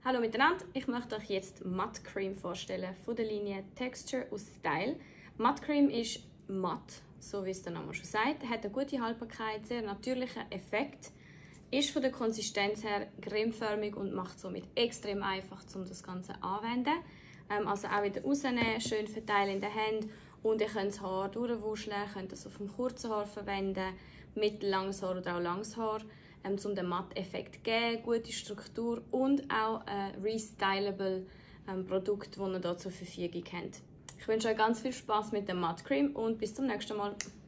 Hallo miteinander, ich möchte euch jetzt Matte Cream vorstellen von der Linie Texture aus Style. Matte Cream ist matt, so wie es der Name schon sagt, hat eine gute Haltbarkeit, sehr natürlicher Effekt, ist von der Konsistenz her cremeförmig und macht somit extrem einfach, um das Ganze anzuwenden. Also auch wieder rausnehmen, schön verteilen in den Händen und ihr könnt das Haar durchwuscheln, könnt das auf dem kurzen Haar verwenden, mittellanges Haar oder auch langes Haar, um den Matt-Effekt zu geben, gute Struktur und auch ein restylable Produkt, das ihr hier zur Verfügung habt. Ich wünsche euch ganz viel Spaß mit der Matte Cream und bis zum nächsten Mal.